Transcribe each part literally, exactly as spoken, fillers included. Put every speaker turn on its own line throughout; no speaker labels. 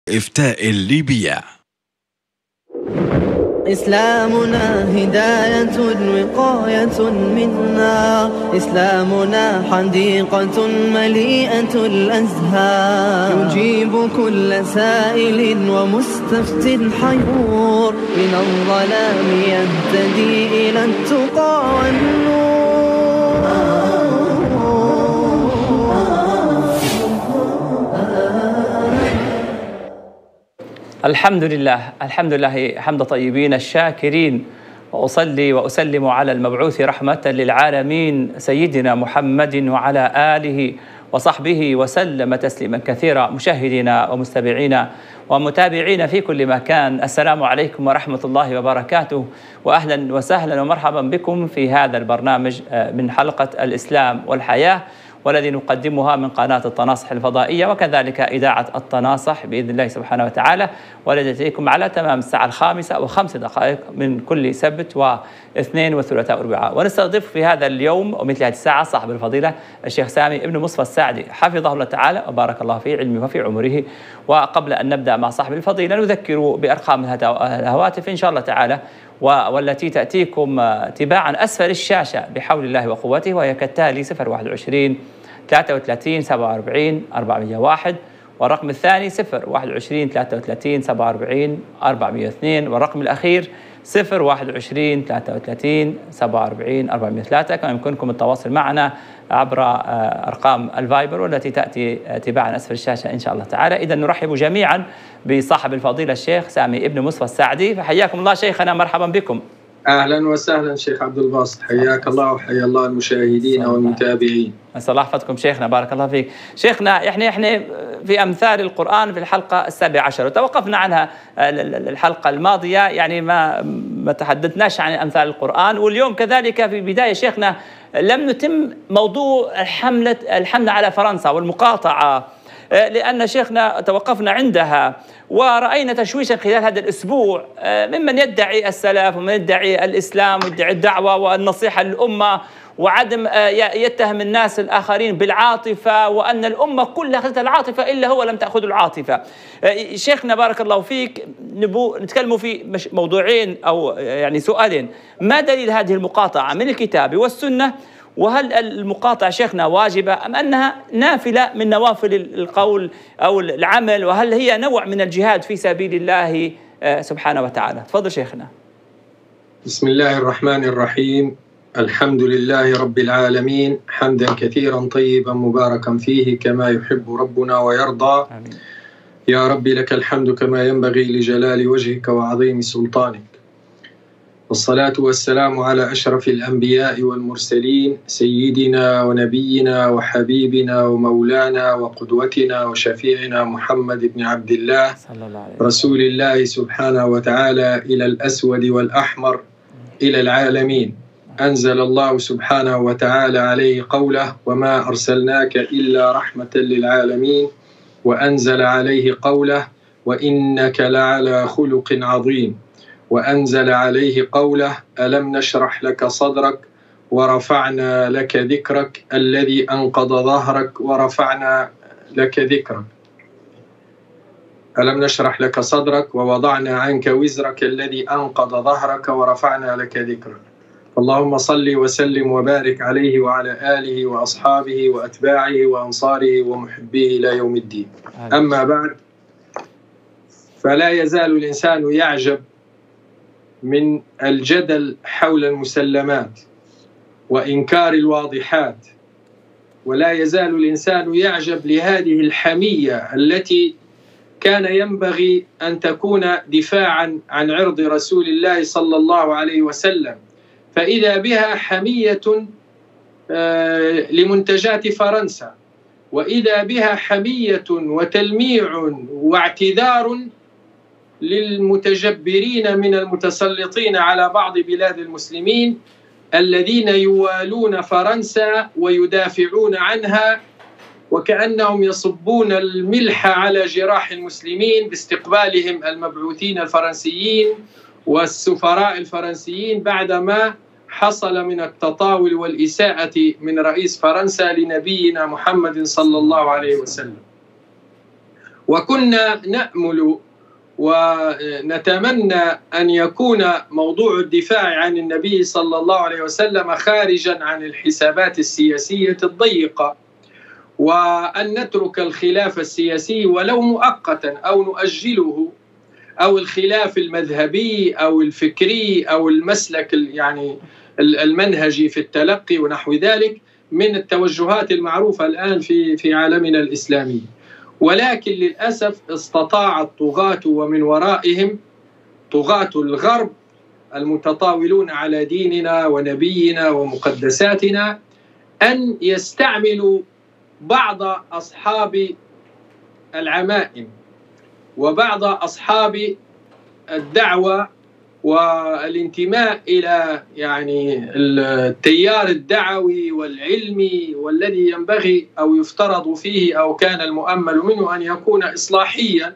إفتاء الليبية.
إسلامنا هداية وقاية منا، إسلامنا حديقة مليئة الأزهار، يجيب كل سائل ومستفت حيور، من الظلام يهتدي إلى التقى والنور.
الحمد لله الحمد لله حمد طيبين الشاكرين، وأصلي وأسلم على المبعوث رحمة للعالمين سيدنا محمد وعلى آله وصحبه وسلم تسليما كثيرا. مشاهدينا ومستمعينا ومتابعين في كل مكان، السلام عليكم ورحمة الله وبركاته، وأهلا وسهلا ومرحبا بكم في هذا البرنامج من حلقة الإسلام والحياة، والذي نقدمها من قناة التناصح الفضائية وكذلك إذاعة التناصح بإذن الله سبحانه وتعالى، والتي تأتيكم على تمام الساعة الخامسة وخمس دقائق من كل سبت واثنين وثلاثاء واربعاء. ونستضيف في هذا اليوم ومثل هذه الساعة صاحب الفضيلة الشيخ سامي ابن مصطفى السعدي حفظه الله تعالى وبارك الله في علمه وفي عمره. وقبل أن نبدأ مع صاحب الفضيلة نذكر بأرقام الهواتف إن شاء الله تعالى، والتي تأتيكم تباعا أسفل الشاشة بحول الله وقوته، وهي كالتالي: صفر واحد وعشرين ثلاثة وثلاثين سبعة وأربعين أربعمائة وواحد، والرقم الثاني صفر واحد وعشرين ثلاثة وثلاثين سبعة وأربعين أربعمائة واثنين، والرقم الأخير صفر واحد وعشرين ثلاثة وثلاثين سبعة وأربعين أربعمائة وثلاثة. كما يمكنكم التواصل معنا عبر أرقام الفايبر والتي تأتي تباعا أسفل الشاشة إن شاء الله تعالى. إذا نرحب جميعا بصاحب الفضيلة الشيخ سامي ابن مصطفى السعدي، فحياكم الله شيخنا، مرحبا بكم.
أهلا وسهلا شيخ عبد الباسط، حياك الله وحيا الله المشاهدين والمتابعين.
أسأل الله يحفظكم شيخنا، بارك الله فيك. شيخنا احنا احنا في أمثال القرآن في الحلقة السابعة عشر، وتوقفنا عنها الحلقة الماضية، يعني ما ما تحدثناش عن أمثال القرآن، واليوم كذلك في بداية شيخنا لم نتم موضوع الحملة الحملة على فرنسا والمقاطعة، لأن شيخنا توقفنا عندها ورأينا تشويشا خلال هذا الأسبوع ممن يدعي السلف ومن يدعي الإسلام ويدعي الدعوة والنصيحة للأمة، وعدم يتهم الناس الآخرين بالعاطفة، وأن الأمة كلها أخذت العاطفة إلا هو لم تأخذ العاطفة. شيخنا بارك الله فيك، نبو نتكلموا في موضوعين أو يعني سؤالين: ما دليل هذه المقاطعة من الكتاب والسنة؟ وهل المقاطعة شيخنا واجبة أم أنها نافلة من نوافل القول أو العمل؟ وهل هي نوع من الجهاد في سبيل الله سبحانه وتعالى؟ تفضل شيخنا.
بسم الله الرحمن الرحيم، الحمد لله رب العالمين، حمدا كثيرا طيبا مباركا فيه كما يحب ربنا ويرضى. آمين. يا رب لك الحمد كما ينبغي لجلال وجهك وعظيم سلطانك، والصلاة والسلام على أشرف الأنبياء والمرسلين، سيدنا ونبينا وحبيبنا ومولانا وقدوتنا وشفيعنا محمد بن عبد الله رسول الله سبحانه وتعالى إلى الأسود والأحمر إلى العالمين. أنزل الله سبحانه وتعالى عليه قوله: وما أرسلناك إلا رحمة للعالمين، وأنزل عليه قوله: وإنك لعلى خلق عظيم، وأنزل عليه قوله: ألم نشرح لك صدرك ورفعنا لك ذكرك، الذي أنقض ظهرك ورفعنا لك ذكرك. ألم نشرح لك صدرك ووضعنا عنك وزرك الذي أنقض ظهرك ورفعنا لك ذكرك. اللهم صل وسلم وبارك عليه وعلى آله وأصحابه وأتباعه وأنصاره ومحبيه إلى يوم الدين. أما بعد، فلا يزال الإنسان يعجب من الجدل حول المسلمات وإنكار الواضحات، ولا يزال الإنسان يعجب لهذه الحمية التي كان ينبغي أن تكون دفاعا عن عرض رسول الله صلى الله عليه وسلم، فإذا بها حمية لمنتجات فرنسا، وإذا بها حمية وتلميع واعتذار للمتجبرين من المتسلطين على بعض بلاد المسلمين الذين يوالون فرنسا ويدافعون عنها، وكأنهم يصبون الملح على جراح المسلمين باستقبالهم المبعوثين الفرنسيين والسفراء الفرنسيين بعدما حصل من التطاول والإساءة من رئيس فرنسا لنبينا محمد صلى الله عليه وسلم. وكنا نأمل ونتمنى أن يكون موضوع الدفاع عن النبي صلى الله عليه وسلم خارجا عن الحسابات السياسية الضيقة، وأن نترك الخلاف السياسي ولو مؤقتا أو نؤجله، أو الخلاف المذهبي أو الفكري أو المسلك يعني المنهجي في التلقي ونحو ذلك من التوجهات المعروفة الآن في في عالمنا الإسلامي. ولكن للأسف استطاع الطغاة ومن ورائهم طغاة الغرب المتطاولون على ديننا ونبينا ومقدساتنا أن يستعملوا بعض أصحاب العمائم وبعض أصحاب الدعوة والانتماء إلى يعني التيار الدعوي والعلمي والذي ينبغي أو يفترض فيه أو كان المؤمل منه أن يكون إصلاحيا.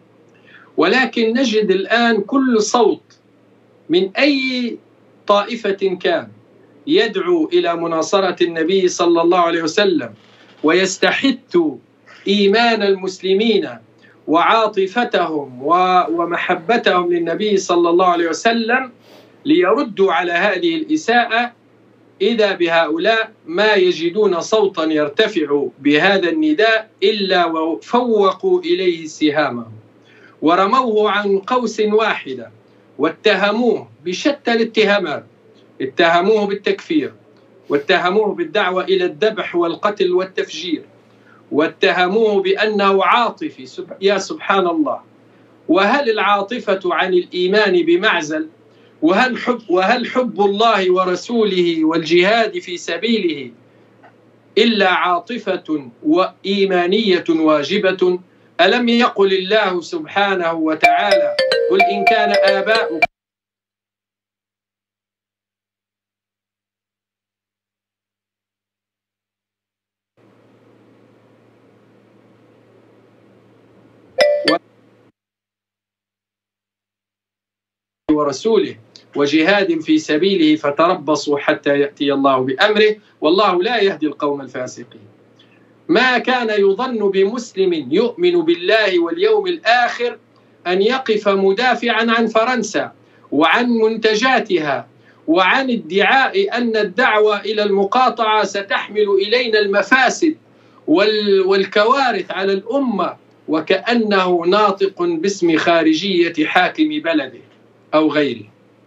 ولكن نجد الآن كل صوت من أي طائفة كان يدعو إلى مناصرة النبي صلى الله عليه وسلم ويستحث إيمان المسلمين وعاطفتهم ومحبتهم للنبي صلى الله عليه وسلم ليردوا على هذه الإساءة، إذا بهؤلاء ما يجدون صوتا يرتفع بهذا النداء إلا وفوقوا إليه سهامهم ورموه عن قوس واحدة واتهموه بشتى الاتهامات. اتهموه بالتكفير، واتهموه بالدعوة إلى الذبح والقتل والتفجير، واتهموه بأنه عاطفي. يا سبحان الله، وهل العاطفة عن الإيمان بمعزل؟ وهل حب, وهل حب الله ورسوله والجهاد في سبيله إلا عاطفة وإيمانية واجبة؟ ألم يقل الله سبحانه وتعالى: قل إن كان آباؤكم ورسوله وجهاد في سبيله فتربصوا حتى يأتي الله بأمره والله لا يهدي القوم الفاسقين. ما كان يظن بمسلم يؤمن بالله واليوم الآخر أن يقف مدافعا عن فرنسا وعن منتجاتها وعن ادعاء أن الدعوة إلى المقاطعة ستحمل إلينا المفاسد والكوارث على الأمة، وكأنه ناطق باسم خارجية حاكم بلده أو غيره.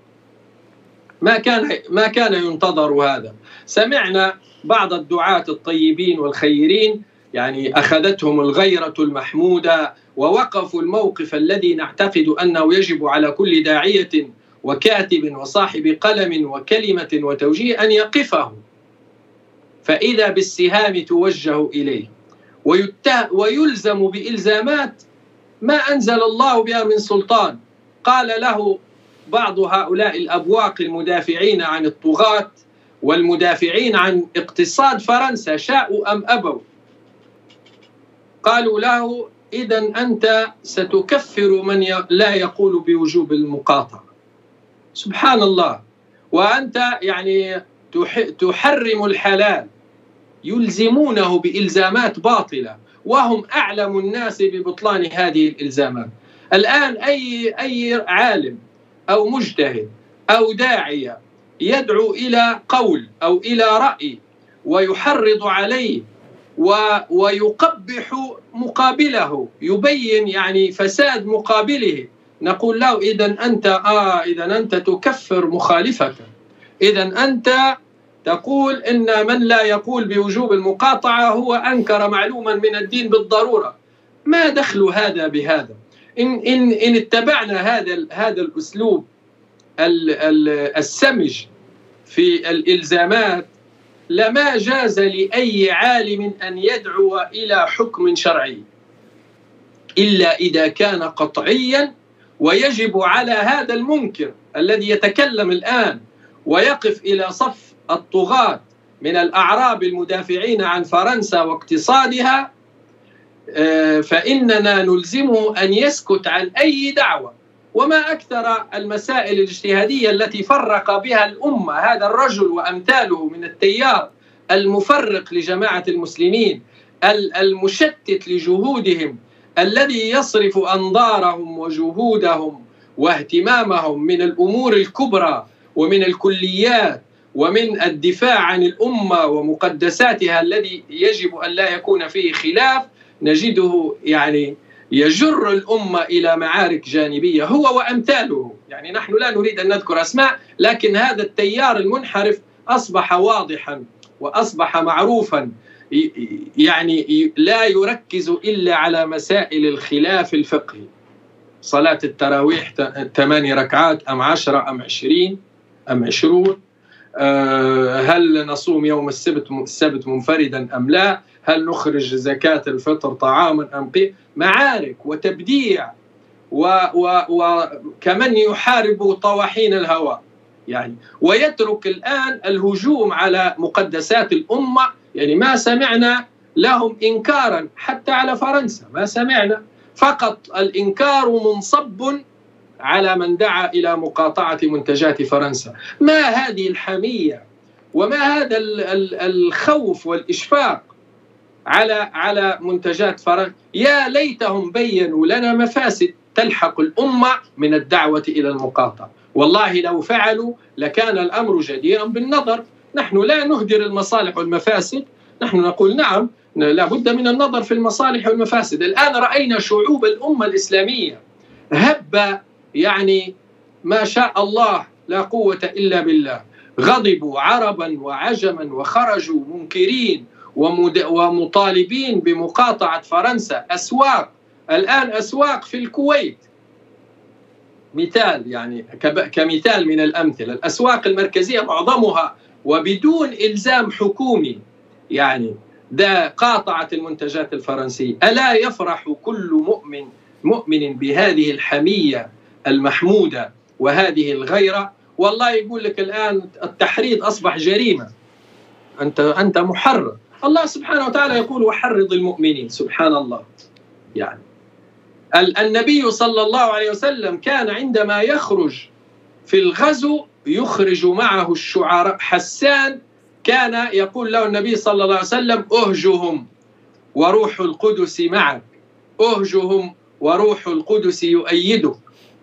ما كان ما كان ينتظر هذا. سمعنا بعض الدعاة الطيبين والخيرين يعني أخذتهم الغيرة المحمودة ووقفوا الموقف الذي نعتقد أنه يجب على كل داعية وكاتب وصاحب قلم وكلمة وتوجيه أن يقفه، فإذا بالسهام توجه إليه ويلزم بإلزامات ما أنزل الله بها من سلطان. قال له بعض هؤلاء الأبواق المدافعين عن الطغاة والمدافعين عن اقتصاد فرنسا شاءوا أم أبوا، قالوا له: إذن أنت ستكفر من لا يقول بوجوب المقاطعة. سبحان الله، وأنت يعني تحرم الحلال، يلزمونه بإلزامات باطلة وهم أعلم الناس ببطلان هذه الإلزامات. الآن أي أي عالم أو مجتهد أو داعية يدعو إلى قول أو إلى رأي ويحرض عليه ويقبح مقابله، يبين يعني فساد مقابله، نقول له: إذن أنت آه إذن أنت تكفر مخالفك، إذن أنت تقول إن من لا يقول بوجوب المقاطعة هو أنكر معلوما من الدين بالضرورة. ما دخل هذا بهذا؟ إن إن إن اتبعنا هذا هذا الأسلوب السمج في الإلزامات لما جاز لأي عالم أن يدعو إلى حكم شرعي إلا إذا كان قطعيا، ويجب على هذا المنكر الذي يتكلم الآن ويقف إلى صف الطغاة من الأعراب المدافعين عن فرنسا واقتصادها، فإننا نلزمه أن يسكت عن أي دعوة. وما أكثر المسائل الاجتهادية التي فرق بها الأمة هذا الرجل وأمثاله من التيار المفرق لجماعة المسلمين، المشتت لجهودهم الذي يصرف أنظارهم وجهودهم واهتمامهم من الأمور الكبرى ومن الكليات ومن الدفاع عن الأمة ومقدساتها الذي يجب أن لا يكون فيه خلاف، نجده يعني يجر الأمة إلى معارك جانبية هو وأمثاله. يعني نحن لا نريد أن نذكر أسماء، لكن هذا التيار المنحرف أصبح واضحا وأصبح معروفا، يعني لا يركز إلا على مسائل الخلاف الفقهي. صلاة التراويح ثماني ركعات أم عشرة أم عشرين أم عشرون، هل نصوم يوم السبت السبت منفردا أم لا، هل نخرج زكاة الفطر طعاما أم قي، معارك وتبديع وكمن يحارب طواحين الهواء يعني. ويترك الآن الهجوم على مقدسات الأمة، يعني ما سمعنا لهم إنكارا حتى على فرنسا، ما سمعنا، فقط الإنكار منصب على من دعا إلى مقاطعة منتجات فرنسا. ما هذه الحمية وما هذا الخوف والإشفاق على على منتجات فرنسا؟ يا ليتهم بينوا لنا مفاسد تلحق الأمة من الدعوة إلى المقاطعة. والله لو فعلوا لكان الأمر جديرا بالنظر. نحن لا نهدر المصالح والمفاسد، نحن نقول نعم لا بد من النظر في المصالح والمفاسد. الآن رأينا شعوب الأمة الإسلامية هب يعني ما شاء الله لا قوة إلا بالله، غضبوا عربا وعجما وخرجوا منكرين ومطالبين بمقاطعة فرنسا. أسواق الآن، أسواق في الكويت مثال، يعني كمثال من الأمثلة، الأسواق المركزية معظمها وبدون إلزام حكومي يعني ده قاطعت المنتجات الفرنسية. ألا يفرح كل مؤمن مؤمن بهذه الحمية المحمودة وهذه الغيرة؟ والله يقول لك الآن التحريض أصبح جريمة، أنت أنت محرض. الله سبحانه وتعالى يقول وحرض المؤمنين، سبحان الله. يعني النبي صلى الله عليه وسلم كان عندما يخرج في الغزو يخرج معه الشعراء. حسان كان يقول له النبي صلى الله عليه وسلم أهجهم وروح القدس معك، أهجهم وروح القدس يؤيدك،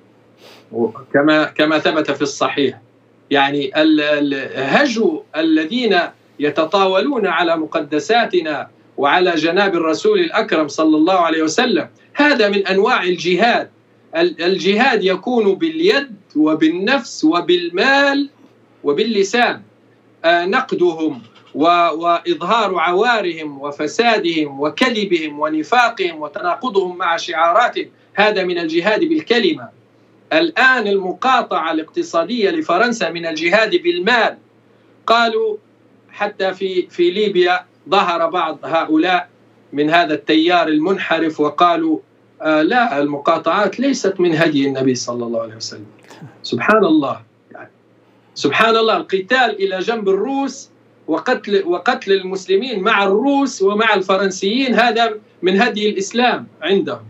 كما كما ثبت في الصحيح. يعني الهجو الذين يتطاولون على مقدساتنا وعلى جناب الرسول الأكرم صلى الله عليه وسلم هذا من أنواع الجهاد. الجهاد يكون باليد وبالنفس وبالمال وباللسان، نقدهم وإظهار عوارهم وفسادهم وكذبهم ونفاقهم وتناقضهم مع شعاراتهم، هذا من الجهاد بالكلمة. الآن المقاطعة الاقتصادية لفرنسا من الجهاد بالمال. قالوا حتى في في ليبيا ظهر بعض هؤلاء من هذا التيار المنحرف وقالوا آه لا، المقاطعات ليست من هدي النبي صلى الله عليه وسلم. سبحان الله، يعني سبحان الله، القتال إلى جنب الروس وقتل وقتل المسلمين مع الروس ومع الفرنسيين هذا من هدي الإسلام عندهم.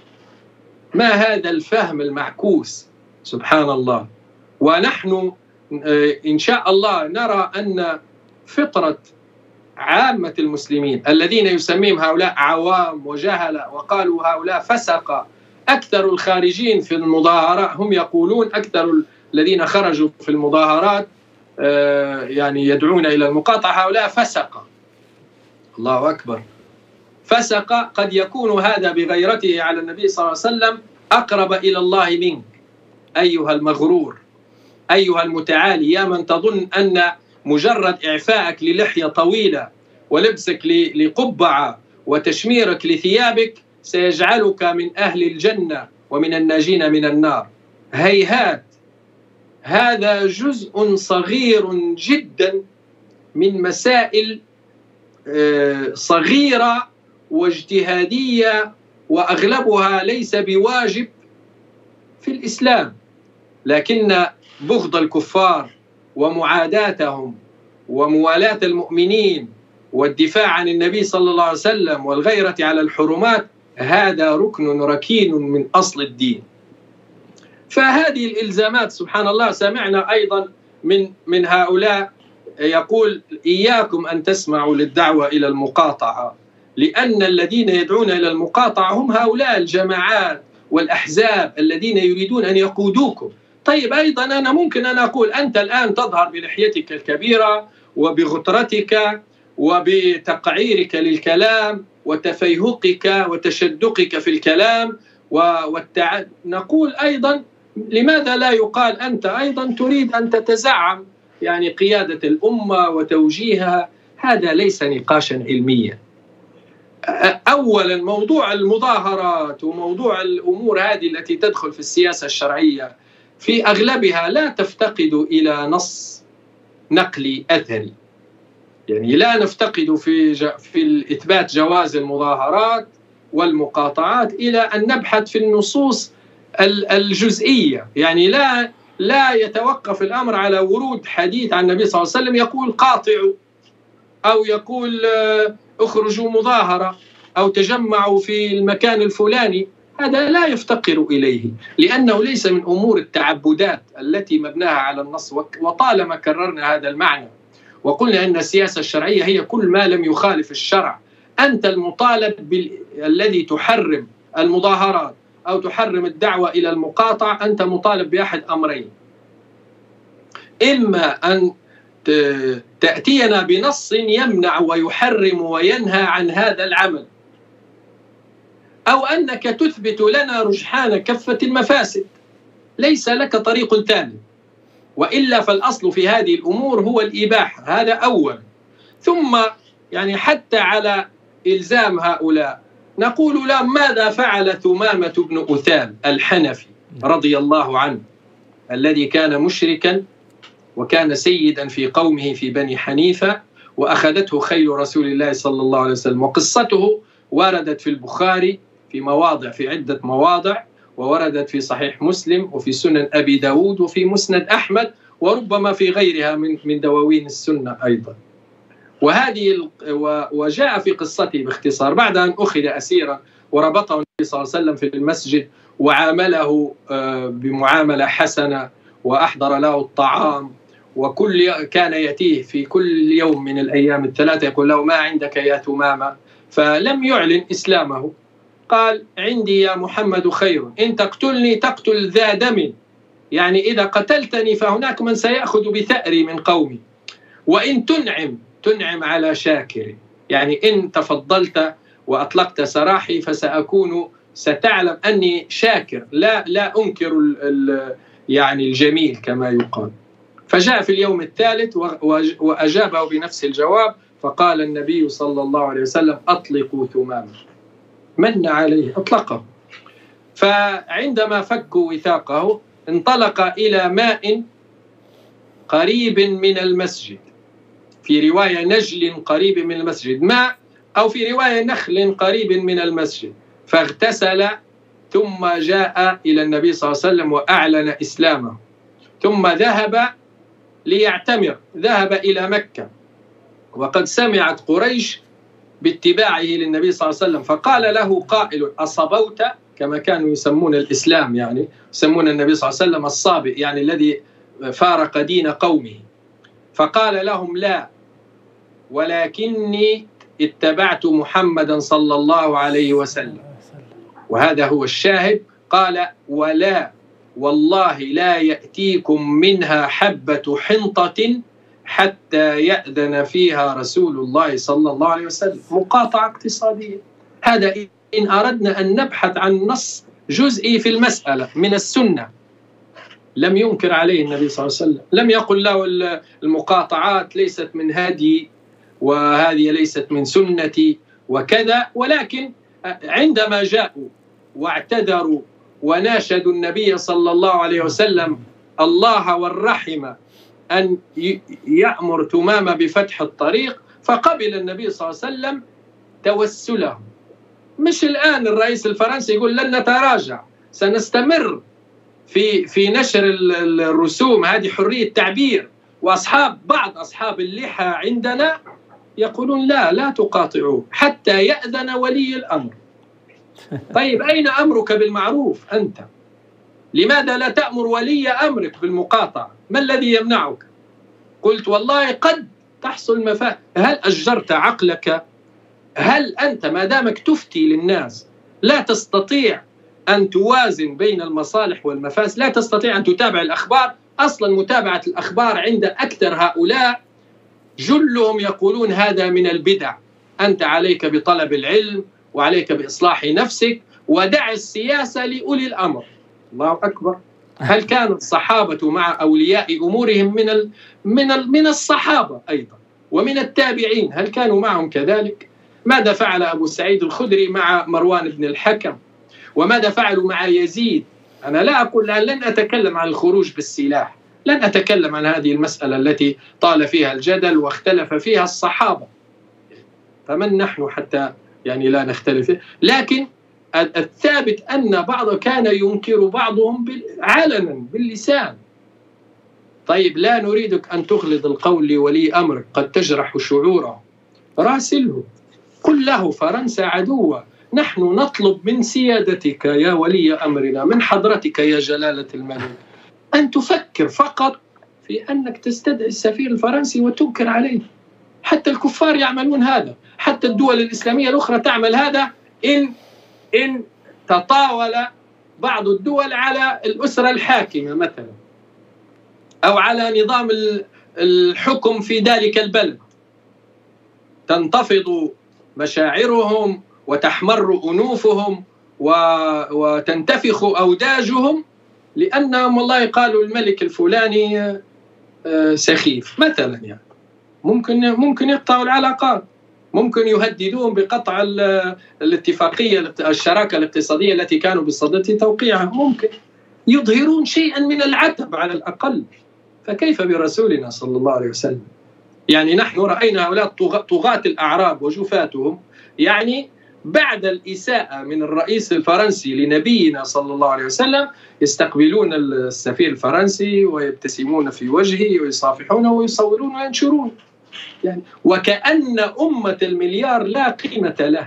ما هذا الفهم المعكوس؟ سبحان الله. ونحن إن شاء الله نرى أن فطرة عامة المسلمين الذين يسميهم هؤلاء عوام وجهلة وقالوا هؤلاء فسقة، أكثر الخارجين في المظاهرات هم يقولون، أكثر الذين خرجوا في المظاهرات يعني يدعون إلى المقاطعة هؤلاء فسقة. الله أكبر. فسقة قد يكون هذا بغيرته على النبي صلى الله عليه وسلم أقرب إلى الله منك أيها المغرور، أيها المتعالي، يا من تظن أن مجرد إعفائك للحية طويلة ولبسك لقبعة وتشميرك لثيابك سيجعلك من أهل الجنة ومن الناجين من النار. هيهات، هذا جزء صغير جدا من مسائل صغيرة واجتهادية وأغلبها ليس بواجب في الإسلام، لكن بغض الكفار ومعاداتهم وموالاة المؤمنين والدفاع عن النبي صلى الله عليه وسلم والغيرة على الحرمات هذا ركن ركين من أصل الدين. فهذه الإلزامات سبحان الله. سمعنا أيضا من من هؤلاء يقول إياكم أن تسمعوا للدعوة إلى المقاطعة، لأن الذين يدعون إلى المقاطعة هم هؤلاء الجماعات والأحزاب الذين يريدون أن يقودوكم. طيب أيضا أنا ممكن أن أقول أنت الآن تظهر بلحيتك الكبيرة وبغترتك وبتقعيرك للكلام وتفيهقك وتشدقك في الكلام والتع... نقول أيضا لماذا لا يقال أنت أيضا تريد أن تتزعم يعني قيادة الأمة وتوجيهها؟ هذا ليس نقاشا علميا. أولا موضوع المظاهرات وموضوع الأمور هذه التي تدخل في السياسة الشرعية في أغلبها لا تفتقد إلى نص نقلي أثري، يعني لا نفتقد في ج... في إثبات جواز المظاهرات والمقاطعات إلى أن نبحث في النصوص الجزئية. يعني لا لا يتوقف الأمر على ورود حديث عن النبي صلى الله عليه وسلم يقول قاطعوا أو يقول اخرجوا مظاهرة أو تجمعوا في المكان الفلاني. هذا لا يفتقر إليه لأنه ليس من أمور التعبدات التي مبناها على النص. وطالما كررنا هذا المعنى وقلنا أن السياسة الشرعية هي كل ما لم يخالف الشرع، أنت المطالب بال... الذي تحرم المظاهرات أو تحرم الدعوة إلى المقاطعة أنت مطالب بأحد أمرين: إما أن تأتينا بنص يمنع ويحرم وينهى عن هذا العمل، أو أنك تثبت لنا رجحان كفة المفاسد. ليس لك طريق ثاني، وإلا فالأصل في هذه الأمور هو الإباحة. هذا أول. ثم يعني حتى على إلزام هؤلاء نقول لهم ماذا فعل ثمامة بن أثال الحنفي رضي الله عنه الذي كان مشركا وكان سيدا في قومه في بني حنيفة وأخذته خيل رسول الله صلى الله عليه وسلم، وقصته وردت في البخاري في مواضع في عدة مواضع، ووردت في صحيح مسلم وفي سنن أبي داود وفي مسند أحمد وربما في غيرها من من دواوين السنة أيضا. وهذه وجاء في قصته باختصار بعد أن أخذ أسيرا وربطه النبي صلى الله عليه وسلم في المسجد وعامله بمعاملة حسنة وأحضر له الطعام، وكل كان يأتيه في كل يوم من الأيام الثلاثة يقول له ما عندك يا ثمامة، فلم يعلن إسلامه. قال عندي يا محمد خير، إن تقتلني تقتل ذا دم، يعني إذا قتلتني فهناك من سيأخذ بثأري من قومي، وإن تنعم تنعم على شاكر، يعني إن تفضلت وأطلقت سراحي فسأكون ستعلم أني شاكر لا لا أنكر ال ال يعني الجميل كما يقال. فجاء في اليوم الثالث وأجابه بنفس الجواب، فقال النبي صلى الله عليه وسلم أطلقوا ثمامة، من عليه أطلقه. فعندما فكوا وثاقه انطلق إلى ماء قريب من المسجد، في رواية نجل قريب من المسجد ماء، أو في رواية نخل قريب من المسجد، فاغتسل ثم جاء إلى النبي صلى الله عليه وسلم وأعلن إسلامه، ثم ذهب ليعتمر، ذهب إلى مكة، وقد سمعت قريش باتباعه للنبي صلى الله عليه وسلم، فقال له قائل أصبوت، كما كانوا يسمون الإسلام، يعني يسمون النبي صلى الله عليه وسلم الصابئ، يعني الذي فارق دين قومه. فقال لهم لا، ولكني اتبعت محمدا صلى الله عليه وسلم، وهذا هو الشاهد. قال ولا والله لا يأتيكم منها حبة حنطة حتى يأذن فيها رسول الله صلى الله عليه وسلم. مقاطعة اقتصادية. هذا إن أردنا أن نبحث عن نص جزئي في المسألة من السنة لم ينكر عليه النبي صلى الله عليه وسلم، لم يقل له المقاطعات ليست من هدي وهذه ليست من سنتي وكذا، ولكن عندما جاءوا واعتذروا وناشدوا النبي صلى الله عليه وسلم الله والرحمة أن يأمر ثمامة بفتح الطريق، فقبل النبي صلى الله عليه وسلم توسله. مش الآن الرئيس الفرنسي يقول لن نتراجع، سنستمر في في نشر الرسوم، هذه حرية تعبير، وأصحاب بعض أصحاب اللحى عندنا يقولون لا لا تقاطعوا حتى يأذن ولي الأمر. طيب أين أمرك بالمعروف أنت؟ لماذا لا تأمر ولي أمرك بالمقاطعة؟ ما الذي يمنعك؟ قلت والله قد تحصل مفاسد. هل أجرت عقلك هل أنت ما دامك تفتي للناس لا تستطيع أن توازن بين المصالح والمفاسد، لا تستطيع أن تتابع الأخبار؟ أصلا متابعة الأخبار عند أكثر هؤلاء جلهم يقولون هذا من البدع. أنت عليك بطلب العلم وعليك بإصلاح نفسك ودع السياسة لأولي الأمر. الله أكبر. هل كان الصحابة مع أولياء أمورهم من ال من ال من الصحابة أيضا ومن التابعين، هل كانوا معهم كذلك؟ ماذا فعل أبو سعيد الخدري مع مروان بن الحكم؟ وماذا فعلوا مع يزيد؟ أنا لا أقول لن أتكلم عن الخروج بالسلاح، لن أتكلم عن هذه المسألة التي طال فيها الجدل واختلف فيها الصحابة، فمن نحن حتى يعني لا نختلف. لكن الثابت أن بعض كان ينكر بعضهم علنا باللسان. طيب لا نريدك أن تغلظ القول لولي أمرك قد تجرح شعوره، راسله قل له فرنسا عدوة، نحن نطلب من سيادتك يا ولي أمرنا، من حضرتك يا جلالة الملك، أن تفكر فقط في أنك تستدعي السفير الفرنسي وتنكر عليه. حتى الكفار يعملون هذا، حتى الدول الإسلامية الأخرى تعمل هذا إن إن تطاول بعض الدول على الأسرة الحاكمة مثلا أو على نظام الحكم في ذلك البلد، تنتفض مشاعرهم وتحمر أنوفهم وتنتفخ أوداجهم لأنهم والله قالوا الملك الفلاني سخيف مثلا. يعني ممكن ممكن يقطعوا العلاقات، ممكن يهددون بقطع الاتفاقية الشراكة الاقتصادية التي كانوا بصدد توقيعها، ممكن يظهرون شيئا من العتب على الأقل. فكيف برسولنا صلى الله عليه وسلم؟ يعني نحن رأينا هؤلاء طغاة الأعراب وجفاتهم، يعني بعد الإساءة من الرئيس الفرنسي لنبينا صلى الله عليه وسلم يستقبلون السفير الفرنسي ويبتسمون في وجهه ويصافحونه ويصورون وينشرون، يعني وكأن أمة المليار لا قيمة لها.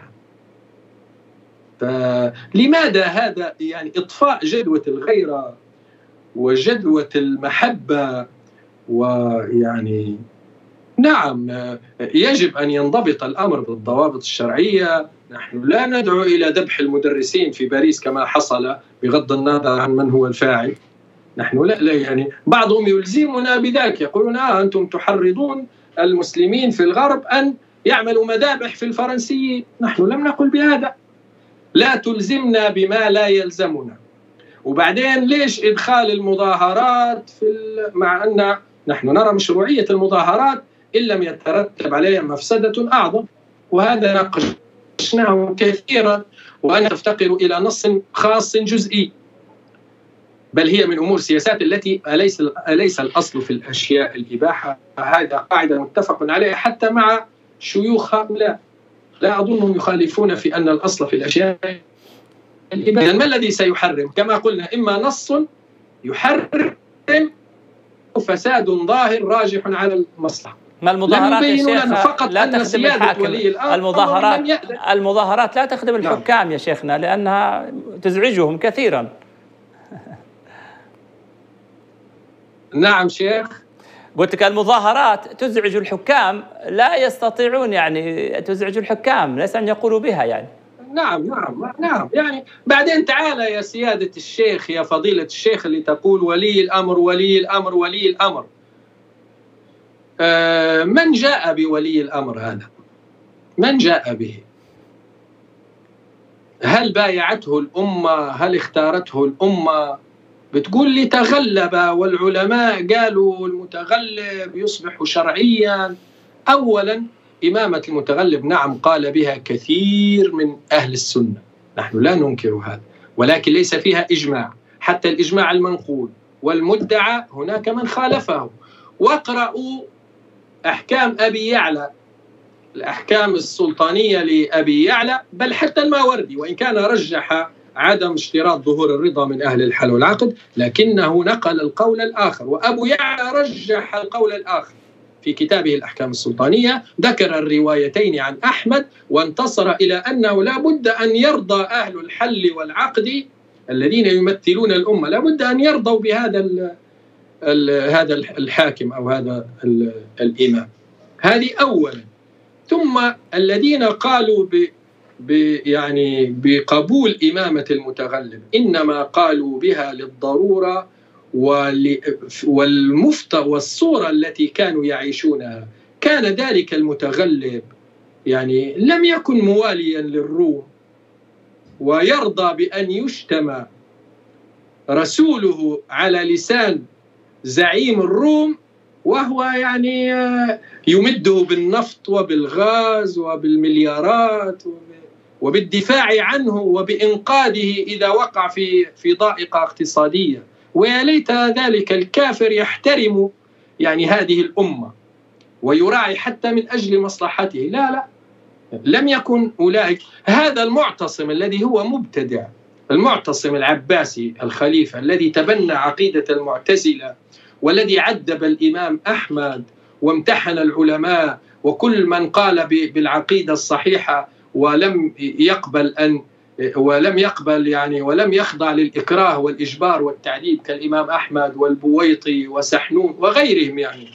فلماذا هذا؟ يعني إطفاء جدوة الغيرة وجدوة المحبة. ويعني نعم يجب أن ينضبط الأمر بالضوابط الشرعية. نحن لا ندعو إلى ذبح المدرسين في باريس كما حصل بغض النظر عن من هو الفاعل. نحن لا, لا يعني بعضهم يلزمنا بذلك، يقولون آه أنتم تحرضون المسلمين في الغرب أن يعملوا مذابح في الفرنسيين. نحن لم نقل بهذا، لا تلزمنا بما لا يلزمنا. وبعدين ليش إدخال المظاهرات في مع أن نحن نرى مشروعية المظاهرات إن لم يترتب عليها مفسدة أعظم، وهذا ناقشناه كثيرا وأنا أفتقر إلى نص خاص جزئي، بل هي من أمور السياسات التي أليس, أليس الأصل في الأشياء الإباحة. هذا قاعدة متفق عليها حتى مع شيوخ هؤلاء، لا أظنهم يخالفون في أن الأصل في الأشياء الإباحة. ما الذي سيحرم؟ كما قلنا إما نص يحرم فساد ظاهر راجح على المصلحة.
ما المظاهرات يا شيخ لا تخدم الحاكم، المظاهرات المظاهرات لا تخدم الحكام يا شيخنا لأنها تزعجهم كثيرا.
نعم شيخ،
قلت لك المظاهرات تزعج الحكام، لا يستطيعون يعني تزعج الحكام، ليس أن يقولوا بها يعني.
نعم نعم نعم يعني بعدين تعالى يا سيادة الشيخ، يا فضيلة الشيخ اللي تقول ولي الأمر ولي الأمر ولي الأمر، آه من جاء بولي الأمر هذا؟ من جاء به؟ هل بايعته الأمة؟ هل اختارته الأمة؟ بتقول لي تغلب، والعلماء قالوا المتغلب يصبح شرعيا. أولا إمامة المتغلب نعم قال بها كثير من أهل السنة، نحن لا ننكر هذا، ولكن ليس فيها إجماع. حتى الإجماع المنقول والمدعى هناك من خالفه. واقرأوا أحكام أبي يعلى، الأحكام السلطانية لأبي يعلى، بل حتى الماوردي وإن كان رجح عدم اشتراط ظهور الرضا من أهل الحل والعقد، لكنه نقل القول الآخر، وأبو يعلى رجح القول الآخر في كتابه الأحكام السلطانية. ذكر الروايتين عن أحمد وانتصر إلى أنه لا بد أن يرضى أهل الحل والعقد الذين يمثلون الأمة، لا بد أن يرضوا بهذا ال ال هذا الحاكم أو هذا ال الإمام. هذه أولا. ثم الذين قالوا ب ب يعني بقبول إمامة المتغلب إنما قالوا بها للضرورة والمفتى والصورة التي كانوا يعيشونها. كان ذلك المتغلب يعني لم يكن مواليا للروم ويرضى بأن يشتم رسوله على لسان زعيم الروم وهو يعني يمده بالنفط وبالغاز وبالمليارات وبالدفاع عنه وبإنقاذه إذا وقع في في ضائقة اقتصادية. ويا ليت ذلك الكافر يحترم يعني هذه الأمة ويراعي حتى من أجل مصلحته. لا لا لم يكن أولئك. هذا المعتصم الذي هو مبتدع، المعتصم العباسي الخليفة الذي تبنى عقيدة المعتزلة والذي عذب الإمام أحمد وامتحن العلماء وكل من قال بالعقيدة الصحيحة ولم يقبل أن ولم يقبل يعني ولم يخضع للإكراه والإجبار والتعذيب كالإمام أحمد والبويطي وسحنون وغيرهم يعني.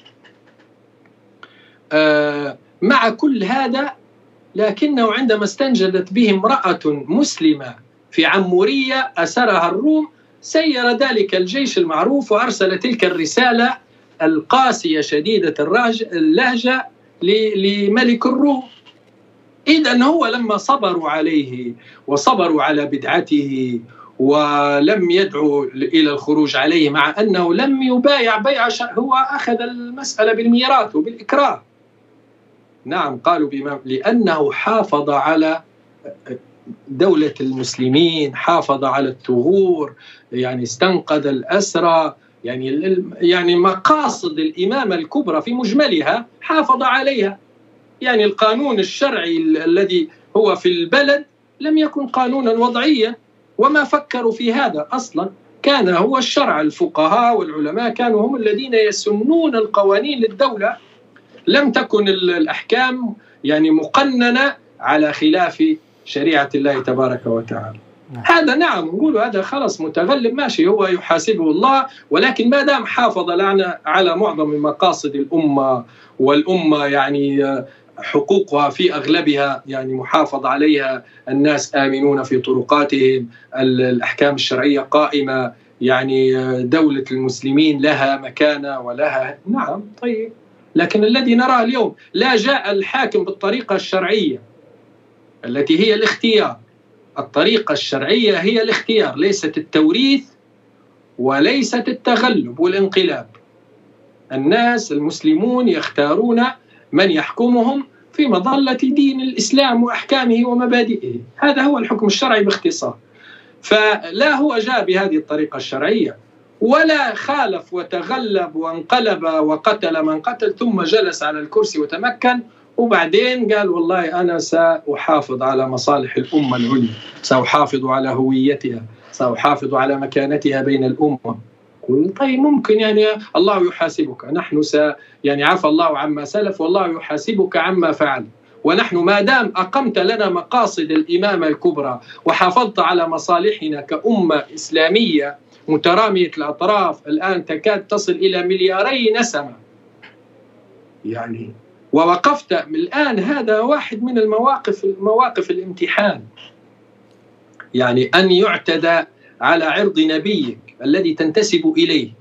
آه مع كل هذا لكنه عندما استنجدت به امرأة مسلمة في عمورية أسرها الروم سير ذلك الجيش المعروف وأرسل تلك الرسالة القاسية شديدة اللهجة لملك الروم. إذن هو لما صبروا عليه وصبروا على بدعته ولم يدعوا إلى الخروج عليه مع أنه لم يبايع بيع هو أخذ المسألة بالميراث وبالإكراه. نعم قالوا بما لأنه حافظ على دولة المسلمين، حافظ على الثغور، يعني استنقذ الأسرى، يعني يعني مقاصد الإمامة الكبرى في مجملها حافظ عليها. يعني القانون الشرعي الذي هو في البلد لم يكن قانونا وضعيا وما فكروا في هذا أصلا، كان هو الشرع. الفقهاء والعلماء كانوا هم الذين يسنون القوانين للدولة، لم تكن الأحكام يعني مقننة على خلاف شريعة الله تبارك وتعالى. هذا نعم نقول هذا خلص متغلب ماشي هو يحاسبه الله، ولكن ما دام حافظ لنا على معظم مقاصد الأمة والأمة يعني حقوقها في أغلبها يعني محافظ عليها، الناس آمنون في طرقاتهم، الأحكام الشرعية قائمة، يعني دولة المسلمين لها مكانة ولها نعم طيب. لكن الذي نراه اليوم لا جاء الحاكم بالطريقة الشرعية التي هي الاختيار. الطريقة الشرعية هي الاختيار، ليست التوريث وليست التغلب والانقلاب. الناس المسلمون يختارون من يحكمهم في مظلة دين الإسلام وأحكامه ومبادئه، هذا هو الحكم الشرعي باختصار. فلا هو جاء بهذه الطريقة الشرعية ولا خالف وتغلب وانقلب وقتل من قتل ثم جلس على الكرسي وتمكن وبعدين قال والله أنا سأحافظ على مصالح الأمة العليا، سأحافظ على هويتها، سأحافظ على مكانتها بين الأمة. طيب ممكن يعني الله يحاسبك، نحن س يعني عفى الله عما سلف والله يحاسبك عما فعل، ونحن ما دام أقمت لنا مقاصد الإمامة الكبرى وحافظت على مصالحنا كأمة إسلامية مترامية الأطراف الآن تكاد تصل إلى ملياري نسمة يعني، ووقفت الآن، هذا واحد من المواقف مواقف الامتحان، يعني أن يعتدى على عرض نبيك الذي تنتسب إليه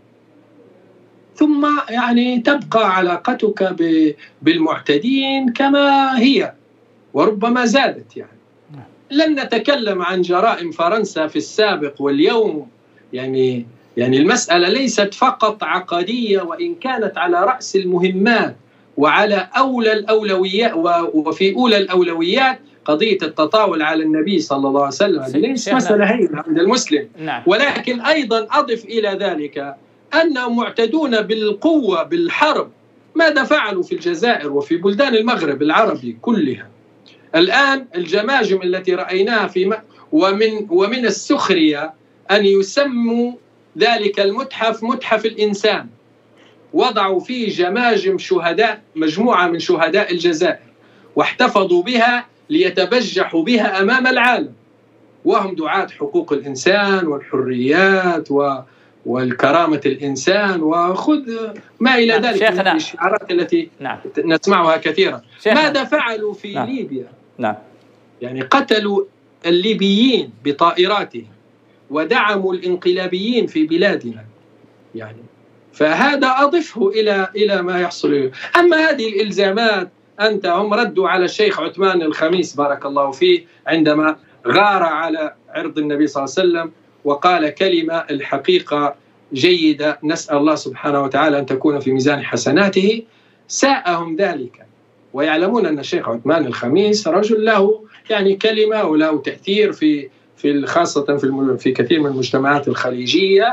ثم يعني تبقى علاقتك بالمعتدين كما هي وربما زادت. يعني لن نتكلم عن جرائم فرنسا في السابق واليوم، يعني يعني المسألة ليست فقط عقدية وإن كانت على رأس المهمات وعلى أولى الأولويات وفي أولى الأولويات قضية التطاول على النبي صلى الله عليه وسلم، هذه ليست مسألة هينة عند المسلم. نعم. ولكن أيضا أضف إلى ذلك أنهم معتدون بالقوة بالحرب. ماذا فعلوا في الجزائر وفي بلدان المغرب العربي كلها؟ الآن الجماجم التي رأيناها في م... ومن ومن السخرية أن يسموا ذلك المتحف متحف الإنسان، وضعوا فيه جماجم شهداء، مجموعة من شهداء الجزائر، واحتفظوا بها ليتبجحوا بها أمام العالم، وهم دعاة حقوق الإنسان والحريات و... والكرامة الإنسان، وخذ ما إلى
نعم.
ذلك من الشعارات التي
نعم.
نسمعها كثيرا.
شيخنا.
ماذا فعلوا في
نعم.
ليبيا؟
نعم.
يعني قتلوا الليبيين بطائراتهم ودعموا الانقلابيين في بلادنا، يعني فهذا أضفه إلى إلى ما يحصل. أما هذه الإلزامات، أنت هم ردوا على الشيخ عثمان الخميس بارك الله فيه عندما غار على عرض النبي صلى الله عليه وسلم وقال كلمة الحقيقة جيدة، نسأل الله سبحانه وتعالى أن تكون في ميزان حسناته. ساءهم ذلك، ويعلمون أن الشيخ عثمان الخميس رجل له يعني كلمة وله تأثير في في خاصة في في كثير من المجتمعات الخليجية،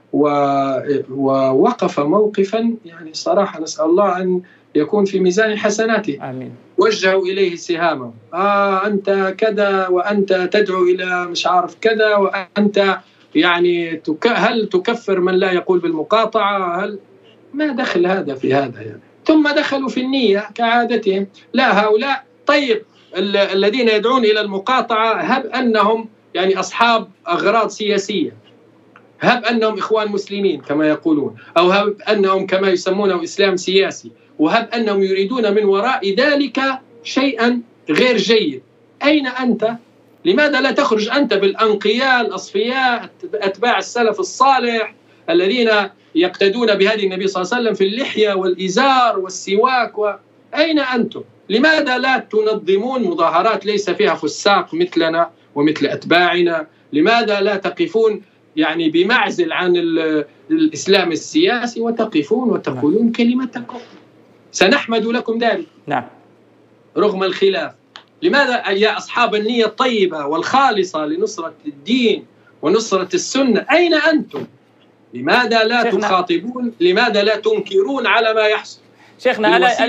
ووقف موقفا يعني صراحة نسأل الله أن يكون في ميزان حسناته.
آمين.
وجهوا إليه سهامهم، آه أنت كذا وأنت تدعو إلى مش عارف كذا، وأنت يعني تك... هل تكفر من لا يقول بالمقاطعة؟ هل ما دخل هذا في هذا يعني. ثم دخلوا في النية كعادتهم. لا هؤلاء طيب ال... الذين يدعون إلى المقاطعة هب أنهم يعني أصحاب أغراض سياسية، هب أنهم إخوان مسلمين كما يقولون، أو هب أنهم كما يسمونه إسلام سياسي، وهب أنهم يريدون من وراء ذلك شيئا غير جيد. أين أنت؟ لماذا لا تخرج أنت بالأنقياء الأصفياء أتباع السلف الصالح الذين يقتدون بهدي النبي صلى الله عليه وسلم في اللحية والإزار والسواك و... أين أنتم؟ لماذا لا تنظمون مظاهرات ليس فيها فساق مثلنا ومثل أتباعنا؟ لماذا لا تقفون يعني بمعزل عن الإسلام السياسي وتقفون وتقولون كلمتكم؟ سنحمد لكم ذلك.
نعم.
رغم الخلاف. لماذا يا أصحاب النية الطيبة والخالصة لنصرة الدين ونصرة السنة أين أنتم؟ لماذا لا شيخنا. تخاطبون؟ لماذا لا تنكرون على ما يحصل؟
شيخنا ألا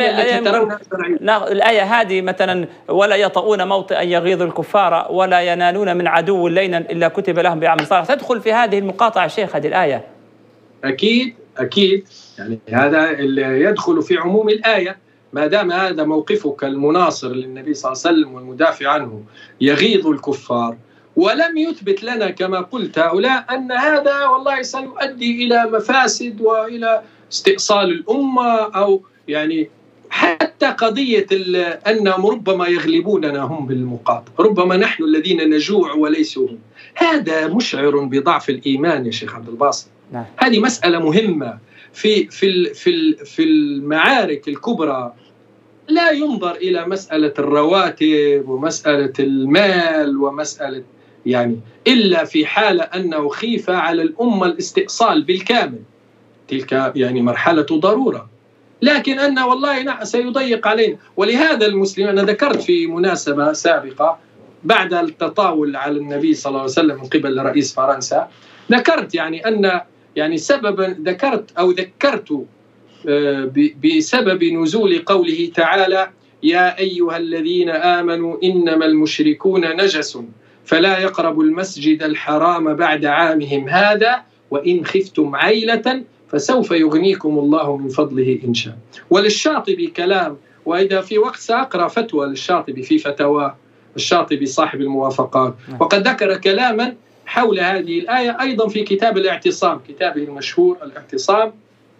ألا الآية هذه مثلا ولا يطؤون موطئا يغيظ الكفار ولا ينالون من عدو ليلا إلا كتب لهم بعمل صالح، تدخل في هذه المقاطعة شيخ هذه الآية؟
أكيد أكيد، يعني هذا اللي يدخل في عموم الآية. ما دام هذا موقفك المناصر للنبي صلى الله عليه وسلم والمدافع عنه يغيظ الكفار، ولم يثبت لنا كما قلت هؤلاء أن هذا والله سيؤدي إلى مفاسد وإلى استئصال الأمة، أو يعني حتى قضية أنهم ربما يغلبوننا هم بالمقاطعة، ربما نحن الذين نجوع وليسوا هم، هذا مشعر بضعف الإيمان يا شيخ عبد الباسط.
نعم.
هذه مسألة مهمة في في في في المعارك الكبرى. لا ينظر إلى مسألة الرواتب ومسألة المال ومسألة يعني إلا في حالة أنه خيف على الأمة الاستئصال بالكامل، تلك يعني مرحلة ضرورة. لكن أن والله سيضيق علينا. ولهذا المسلم، أنا ذكرت في مناسبة سابقة بعد التطاول على النبي صلى الله عليه وسلم من قبل رئيس فرنسا، ذكرت يعني أن يعني سببا ذكرت أو ذكرت بسبب نزول قوله تعالى يا أيها الذين آمنوا إنما المشركون نجس فلا يقربوا المسجد الحرام بعد عامهم هذا وإن خفتم عيلة فسوف يغنيكم الله من فضله إن شاء. وللشاطبي كلام، وإذا في وقت سأقرأ فتوى للشاطبي في فتوى الشاطبي صاحب الموافقات، وقد ذكر كلاما حول هذه الآية أيضا في كتاب الاعتصام، كتابه المشهور الاعتصام،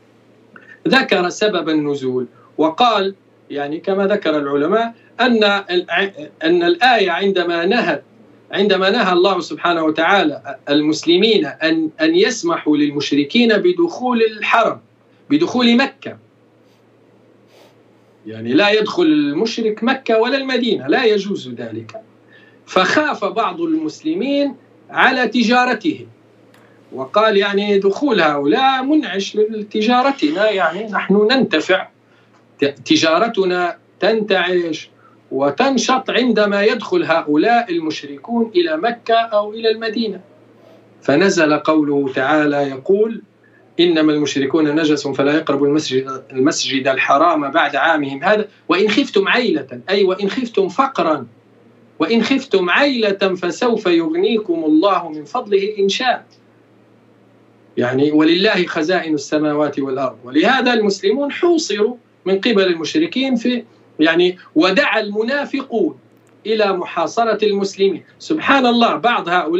ذكر سبب النزول وقال يعني كما ذكر العلماء أن أن الآية عندما نهت عندما نهى الله سبحانه وتعالى المسلمين أن أن يسمحوا للمشركين بدخول الحرم، بدخول مكة، يعني لا يدخل المشرك مكة ولا المدينة، لا يجوز ذلك، فخاف بعض المسلمين على تجارتهم وقال يعني دخول هؤلاء منعش لتجارتنا، يعني نحن ننتفع، تجارتنا تنتعش وتنشط عندما يدخل هؤلاء المشركون إلى مكة أو إلى المدينة. فنزل قوله تعالى يقول إنما المشركون نجس فلا يقربوا المسجد, المسجد الحرام بعد عامهم هذا وإن خفتم عيلة، أي وإن خفتم فقرا، وإن خفتم عيلة فسوف يغنيكم الله من فضله إن شاء، يعني ولله خزائن السماوات والأرض. ولهذا المسلمون حوصروا من قبل المشركين في يعني ودعا المنافقون إلى محاصرة المسلمين. سبحان الله، بعض هؤلاء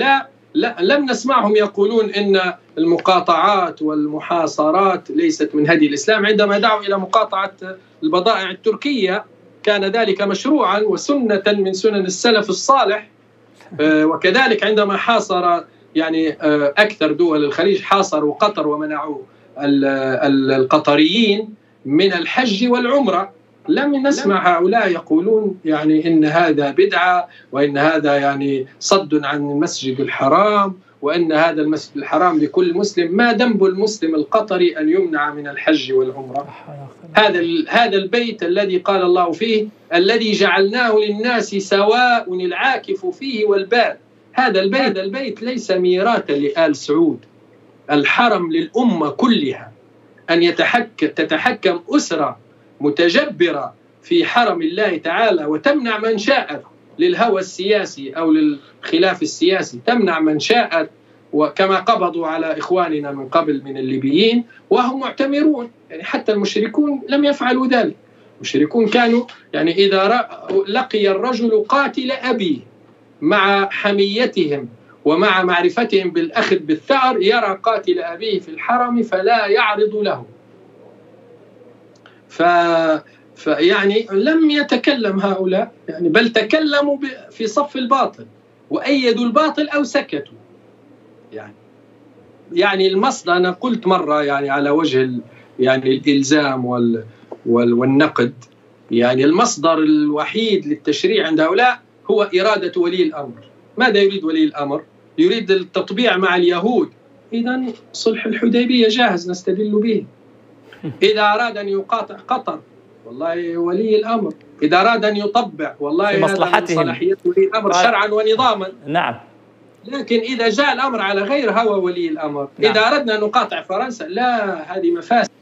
لا لم نسمعهم يقولون إن المقاطعات والمحاصرات ليست من هدي الإسلام. عندما دعوا إلى مقاطعة البضائع التركية كان ذلك مشروعا وسنة من سنن السلف الصالح. وكذلك عندما حاصر يعني أكثر دول الخليج حاصروا قطر ومنعوا القطريين من الحج والعمرة، لم نسمع هؤلاء يقولون يعني إن هذا بدعة وإن هذا يعني صد عن المسجد الحرام وأن هذا المسجد الحرام لكل مسلم. ما ذنب المسلم القطري أن يمنع من الحج والعمرة؟ هذا هذا البيت الذي قال الله فيه الذي جعلناه للناس سواء العاكف فيه والباد. هذا البيت هذا البيت ليس ميراثا لآل سعود، الحرم للأمة كلها. أن يتحكم تتحكم أسرة متجبرة في حرم الله تعالى وتمنع من شاءت للهوى السياسي أو للخلاف السياسي، تمنع من شاءت، وكما قبضوا على إخواننا من قبل من الليبيين وهم معتمرون. يعني حتى المشركون لم يفعلوا ذلك. المشركون كانوا يعني إذا لقي الرجل قاتل أبيه مع حميتهم ومع معرفتهم بالأخذ بالثأر يرى قاتل أبيه في الحرم فلا يعرض له. ف فيعني لم يتكلم هؤلاء يعني، بل تكلموا في صف الباطل وأيدوا الباطل أو سكتوا. يعني يعني المصدر، أنا قلت مرة يعني على وجه يعني الإلزام وال وال والنقد، يعني المصدر الوحيد للتشريع عند هؤلاء هو إرادة ولي الأمر. ماذا يريد ولي الأمر؟ يريد التطبيع مع اليهود، إذن صلح الحديبية جاهز نستدل به. إذا أراد أن يقاطع قطر والله ولي الأمر، إذا أراد أن يطبع والله هذا صلاحية ولي الأمر شرعا ونظاما.
نعم.
لكن إذا جاء الأمر على غير هوى ولي الأمر، نعم. إذا أردنا أن نقاطع فرنسا لا، هذه مفاسد.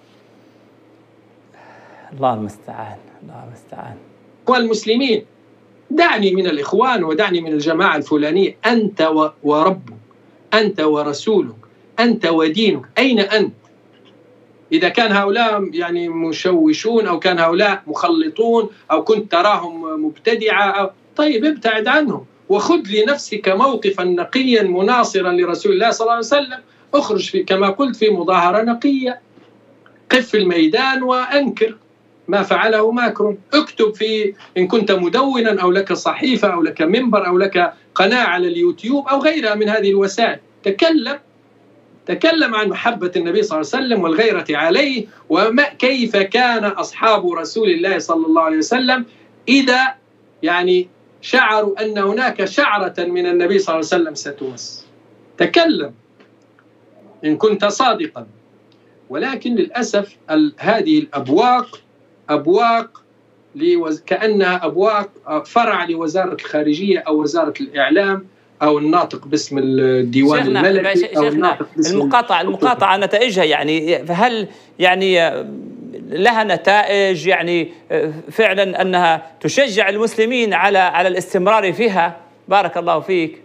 الله المستعان، الله المستعان.
والمسلمين دعني من الإخوان ودعني من الجماعة الفلانية، أنت وربك، أنت ورسولك، أنت ودينك، أين أنت؟ إذا كان هؤلاء يعني مشوشون أو كان هؤلاء مخلطون أو كنت تراهم مبتدعة أو طيب ابتعد عنهم وخذ لنفسك موقفا نقيا مناصرا لرسول الله صلى الله عليه وسلم. اخرج في كما قلت في مظاهرة نقية، قف في الميدان وأنكر ما فعله ماكرون، اكتب في إن كنت مدونا أو لك صحيفة أو لك منبر أو لك قناة على اليوتيوب أو غيرها من هذه الوسائل، تكلم تكلم عن محبة النبي صلى الله عليه وسلم والغيرة عليه وما كيف كان أصحاب رسول الله صلى الله عليه وسلم إذا يعني شعروا أن هناك شعرة من النبي صلى الله عليه وسلم ستمس. تكلم إن كنت صادقا. ولكن للأسف هذه الأبواق أبواق لوز... كأنها أبواق فرع لوزارة الخارجية أو وزارة الإعلام أو الناطق باسم الديوان
شيخنا
الملكي أو
الناطق باسم المقاطعة المقاطعة نتائجها يعني هل يعني لها نتائج يعني فعلا أنها تشجع المسلمين على على الاستمرار فيها؟ بارك الله فيك.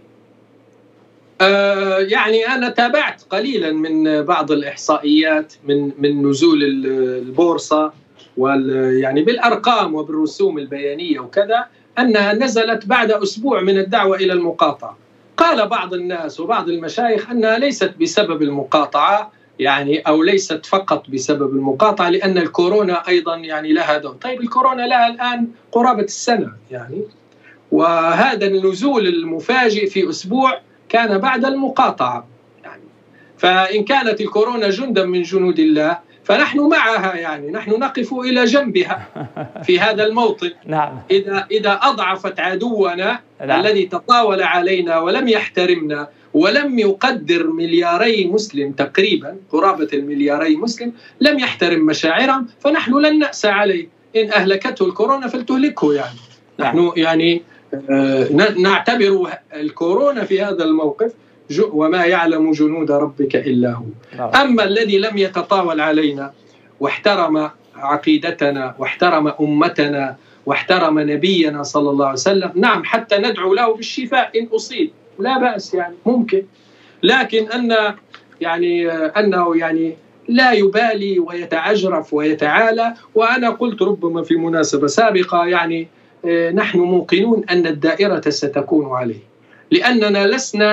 آه يعني أنا تابعت قليلا من بعض الإحصائيات من من نزول البورصة وال يعني بالأرقام وبالرسوم البيانية وكذا، أنها نزلت بعد أسبوع من الدعوة إلى المقاطعة. قال بعض الناس وبعض المشايخ أنها ليست بسبب المقاطعة يعني أو ليست فقط بسبب المقاطعة، لأن الكورونا أيضا يعني لها دور. طيب الكورونا لها الآن قرابة السنة يعني، وهذا النزول المفاجئ في أسبوع كان بعد المقاطعة يعني. فإن كانت الكورونا جندا من جنود الله فنحن معها يعني، نحن نقف إلى جنبها في هذا الموطن.
نعم.
إذا إذا أضعفت عدونا نعم. الذي تطاول علينا ولم يحترمنا ولم يقدر ملياري مسلم تقريبا قرابة الملياري مسلم، لم يحترم مشاعرهم، فنحن لن نأسى عليه. إن أهلكته الكورونا فلتهلكه يعني. نحن نعم. يعني نعتبر الكورونا في هذا الموقف وما يعلم جنود ربك إلا هو. نعم. أما الذي لم يتطاول علينا واحترم عقيدتنا واحترم أمتنا واحترم نبينا صلى الله عليه وسلم، نعم حتى ندعو له بالشفاء إن أصيب، لا بأس يعني ممكن. لكن أن يعني أنه يعني لا يبالي ويتعجرف ويتعالى. وأنا قلت ربما في مناسبة سابقة يعني نحن موقنون أن الدائرة ستكون عليه، لأننا لسنا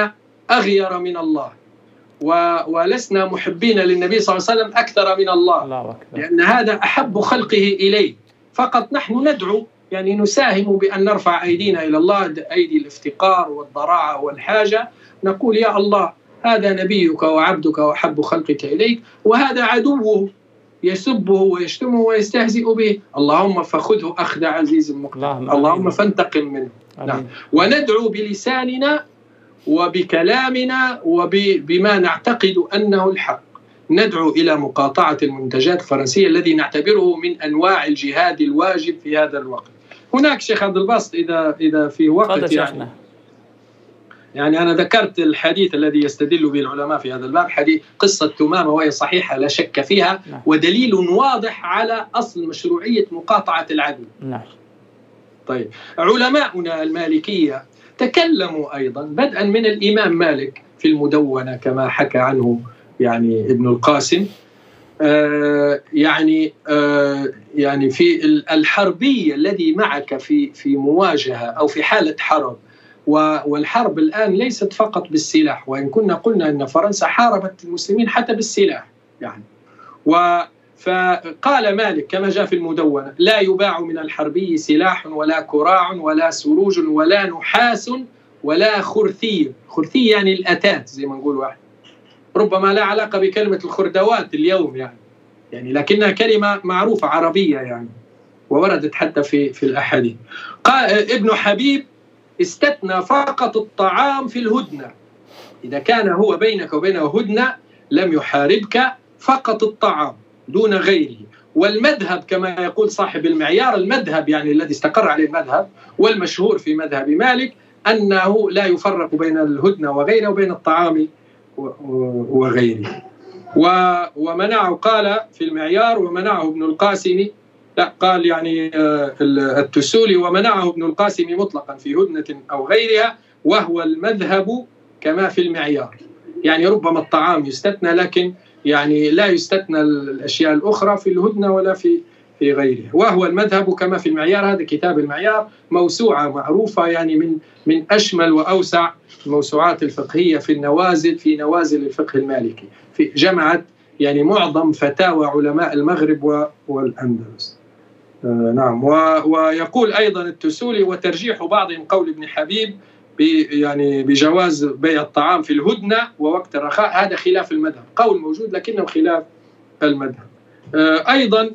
أغير من الله، ولسنا محبين للنبي صلى الله عليه وسلم أكثر من الله, الله أكبر. لأن هذا أحب خلقه إليه. فقط نحن ندعو، يعني نساهم بأن نرفع أيدينا إلى الله، أيدي الافتقار والضراعة والحاجة، نقول يا الله هذا نبيك وعبدك وأحب خلقك إليك، وهذا عدوه يسبه ويشتمه ويستهزئ به، اللهم فخذه أخذ عزيز مقتدر، اللهم فانتقم منه. نعم. وندعو بلساننا وبكلامنا وبما نعتقد أنه الحق، ندعو إلى مقاطعة المنتجات الفرنسية الذي نعتبره من أنواع الجهاد الواجب في هذا الوقت. هناك شيخ عبد الباسط إذا إذا في وقت يعني يعني أنا ذكرت الحديث الذي يستدل به العلماء في هذا الباب، حديث قصة ثمامة، وهي صحيحة لا شك فيها، نعم. ودليل واضح على أصل مشروعية مقاطعة العدو. نعم. طيب، علماؤنا المالكية تكلموا أيضا بدءا من الإمام مالك في المدونة كما حكى عنه يعني ابن القاسم، آه يعني آه يعني في الحربية الذي معك في في مواجهة أو في حالة حرب، والحرب الآن ليست فقط بالسلاح، وإن كنا قلنا أن فرنسا حاربت المسلمين حتى بالسلاح يعني. فقال مالك كما جاء في المدونة: لا يباع من الحربي سلاح ولا كراع ولا سروج ولا نحاس ولا خرثي. خرثي يعني الأتات زي ما نقول واحد، ربما لا علاقة بكلمة الخردوات اليوم يعني يعني لكنها كلمة معروفة عربية يعني، ووردت حتى في في الأحاديث. قال ابن حبيب: استثنى فقط الطعام في الهدنة، إذا كان هو بينك وبينه هدنة لم يحاربك، فقط الطعام دون غيره. والمذهب كما يقول صاحب المعيار، المذهب يعني الذي استقر عليه المذهب والمشهور في مذهب مالك أنه لا يفرق بين الهدنة وغيره وبين الطعام وغيره. ومنعه، قال في المعيار: ومنعه ابن القاسم، لا قال يعني التسولي: ومنعه ابن القاسم مطلقا في هدنة أو غيرها، وهو المذهب كما في المعيار. يعني ربما الطعام يستثنى، لكن يعني لا يستثنى الأشياء الأخرى في الهدنة ولا في في غيرها، وهو المذهب كما في المعيار. هذا كتاب المعيار موسوعة معروفة يعني من من أشمل وأوسع الموسوعات الفقهية في النوازل في نوازل الفقه المالكي، في جمعت يعني معظم فتاوى علماء المغرب والأندلس. آه نعم. ويقول أيضا التسولي: وترجيح بعضهم قول ابن حبيب يعني بجواز بيع الطعام في الهدنة ووقت الرخاء، هذا خلاف المذهب، قول موجود لكنه خلاف المذهب. آه أيضا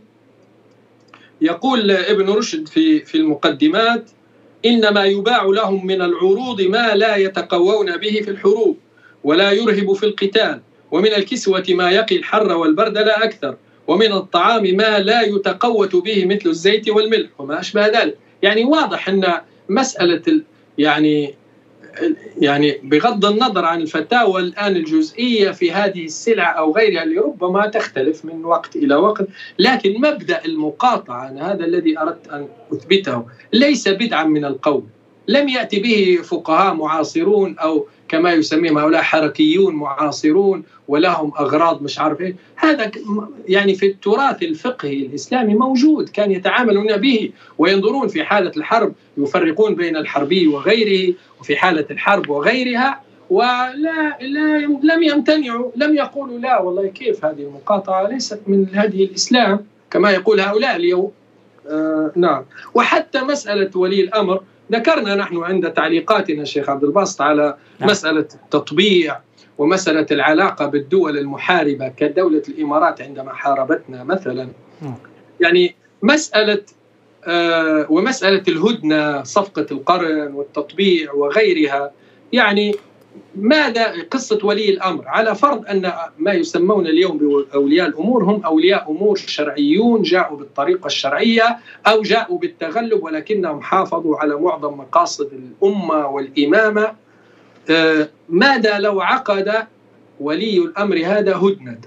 يقول ابن رشد في في المقدمات: إنما يباع لهم من العروض ما لا يتقوون به في الحروب ولا يرهب في القتال، ومن الكسوة ما يقي الحر والبرد لا أكثر، ومن الطعام ما لا يتقوت به مثل الزيت والملح وما أشبه ذلك. يعني واضح أن مسألة يعني يعني بغض النظر عن الفتاوى الآن الجزئية في هذه السلع أو غيرها اللي ربما تختلف من وقت إلى وقت، لكن مبدأ المقاطعة هذا الذي أردت أن أثبته ليس بدعا من القول، لم يأتي به فقهاء معاصرون أو كما يسميهم هؤلاء حركيون معاصرون ولهم أغراض مش عارف إيه. هذا يعني في التراث الفقهي الإسلامي موجود، كان يتعاملون به وينظرون في حالة الحرب يفرقون بين الحربي وغيره، وفي حالة الحرب وغيرها، ولا لا لم يمتنعوا، لم يقولوا لا والله كيف هذه المقاطعة ليست من هدي الإسلام كما يقول هؤلاء اليوم. آه نعم. وحتى مسألة ولي الأمر ذكرنا نحن عند تعليقاتنا الشيخ عبد الباسط على نعم. مسألة التطبيع ومسألة العلاقة بالدول المحاربة كدولة الإمارات عندما حاربتنا مثلا، يعني مسألة آه ومسألة الهدنة، صفقة القرن والتطبيع وغيرها. يعني ماذا قصة ولي الأمر؟ على فرض أن ما يسمون اليوم بأولياء الأمور هم أولياء أمور شرعيون جاءوا بالطريقة الشرعية أو جاءوا بالتغلب، ولكنهم حافظوا على معظم مقاصد الأمة والإمامة. آه ماذا لو عقد ولي الأمر هذا هدنة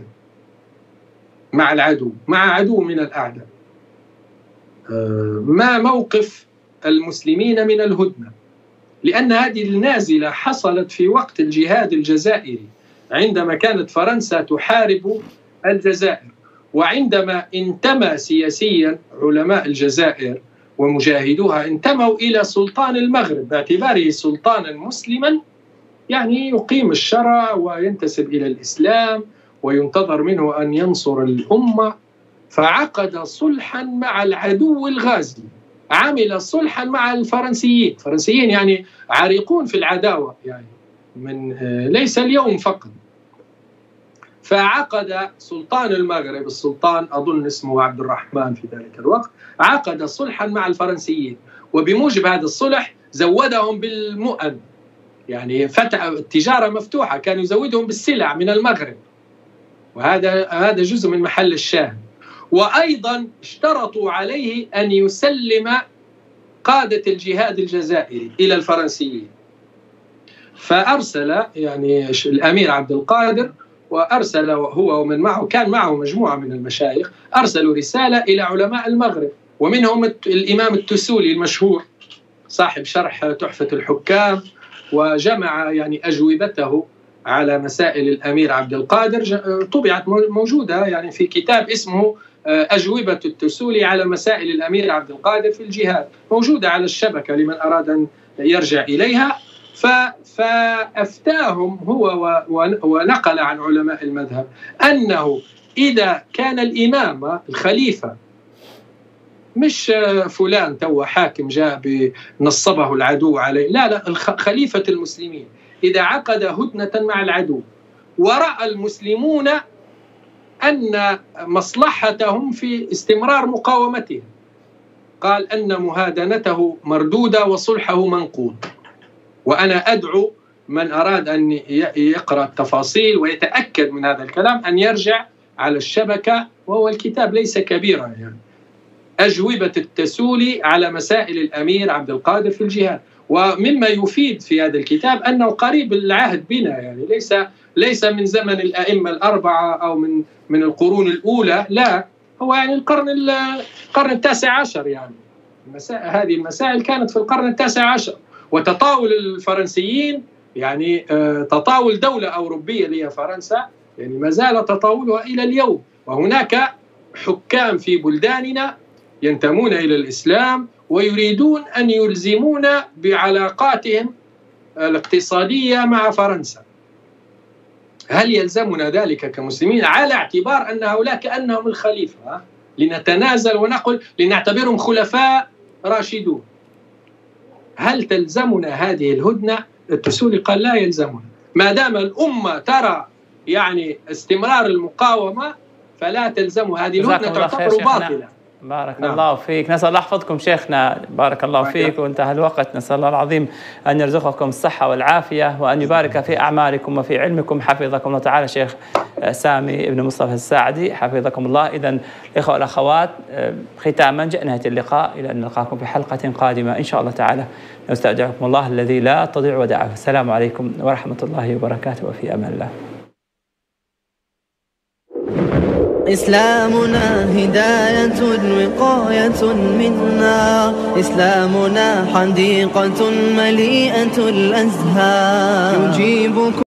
مع العدو، مع عدو من الأعداء؟ آه ما موقف المسلمين من الهدنة؟ لأن هذه النازلة حصلت في وقت الجهاد الجزائري عندما كانت فرنسا تحارب الجزائر، وعندما انتمى سياسيا علماء الجزائر ومجاهدوها انتموا إلى سلطان المغرب باعتباره سلطانا مسلما يعني يقيم الشرع وينتسب إلى الإسلام وينتظر منه أن ينصر الأمة، فعقد صلحا مع العدو الغازي، عمل صلحا مع الفرنسيين. الفرنسيين يعني عريقون في العداوة، يعني من ليس اليوم فقط. فعقد سلطان المغرب، السلطان أظن اسمه عبد الرحمن في ذلك الوقت، عقد صلحا مع الفرنسيين، وبموجب هذا الصلح زودهم بالمؤن، يعني فتح التجارة مفتوحة، كان يزودهم بالسلع من المغرب، وهذا هذا جزء من محل الشاهد. وأيضا اشترطوا عليه أن يسلم قادة الجهاد الجزائري إلى الفرنسيين، فأرسل يعني الأمير عبد القادر، وأرسل هو ومن معه، كان معه مجموعة من المشايخ، أرسلوا رسالة إلى علماء المغرب، ومنهم الإمام التسولي المشهور صاحب شرح تحفة الحكام، وجمع يعني أجوبته على مسائل الأمير عبد القادر، طبعت موجودة يعني في كتاب اسمه أجوبة التسولي على مسائل الأمير عبد القادر في الجهاد، موجودة على الشبكة لمن أراد أن يرجع إليها. فأفتاهم هو ونقل عن علماء المذهب أنه إذا كان الإمام الخليفة مش فلان تو حاكم جاء نصبه العدو عليه، لا لا، خليفة المسلمين إذا عقد هدنة مع العدو ورأى المسلمون أن مصلحتهم في استمرار مقاومتهم، قال أن مهادنته مردودة وصلحه منقوض. وأنا أدعو من أراد أن يقرأ التفاصيل ويتأكد من هذا الكلام أن يرجع على الشبكة، وهو الكتاب ليس كبيرا يعني، أجوبة التسولي على مسائل الأمير عبد القادر في الجهاد. ومما يفيد في هذا الكتاب أنه قريب العهد بنا، يعني ليس ليس من زمن الأئمة الأربعة أو من من القرون الأولى، لا، هو يعني القرن القرن التاسع عشر، يعني المسائل هذه المسائل كانت في القرن التاسع عشر. وتطاول الفرنسيين يعني تطاول دولة أوروبية اللي هي فرنسا، يعني ما زال تطاولها إلى اليوم. وهناك حكام في بلداننا ينتمون إلى الإسلام ويريدون أن يلزمونا بعلاقاتهم الاقتصادية مع فرنسا. هل يلزمنا ذلك كمسلمين على اعتبار أن هؤلاء كأنهم الخليفة، لنتنازل ونقول لنعتبرهم خلفاء راشدون؟ هل تلزمنا هذه الهدنة؟ التسولي قال لا يلزمنا، ما دام الأمة ترى يعني استمرار المقاومة فلا تلزمها هذه الهدنة، تعتبر باطلة.
بارك نعم. الله فيك، نسأل الله يحفظكم شيخنا، بارك الله بارك فيك. وانتهى الوقت، نسأل الله العظيم أن يرزقكم الصحة والعافية وأن يبارك في أعمالكم وفي علمكم، حفظكم الله تعالى. شيخ سامي ابن مصطفى الساعدي حفظكم الله. إذا الإخوة والأخوات، ختاما جاء نهاية اللقاء، إلى أن نلقاكم في حلقة قادمة إن شاء الله تعالى. نستودعكم الله الذي لا تضيع ودائعه. السلام عليكم ورحمة الله وبركاته، وفي أمان الله.
إسلامنا هداية وقاية منا، إسلامنا حديقة مليئة الأزهار، يجيب